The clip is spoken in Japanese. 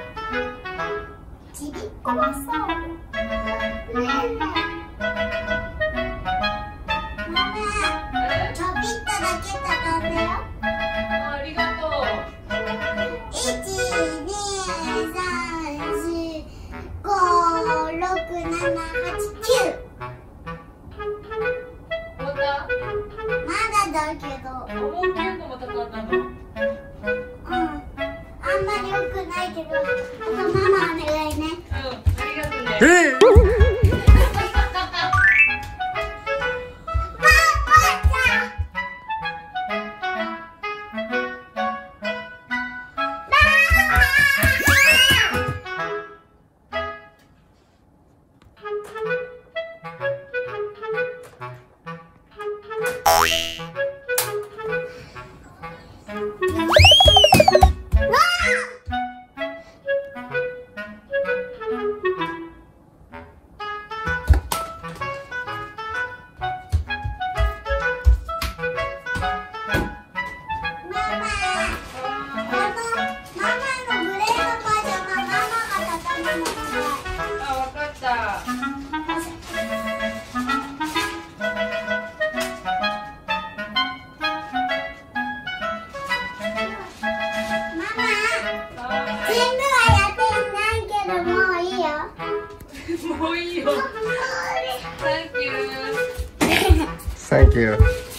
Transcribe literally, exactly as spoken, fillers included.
ちびっこはそう。ねえねえ。ママ、ちょびっとだけ畳んだよ。 ありがとう。 いち、に、さん、し、ご、ろく、なな、はち、きゅう。 終わった？ まだだけど。 もうきゅうこも畳んだの？ うん。あんまり良くないけど、あとママお願いね。 うん、ありがとうね。えーもういいよ。 Thank you. Thank you.